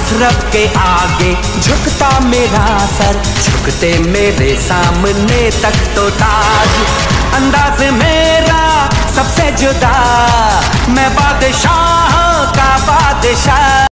रब के आगे झुकता मेरा सर, झुकते मेरे सामने तक तो ताज। अंदाज मेरा सबसे जुदा, मैं बादशाह का बादशाह।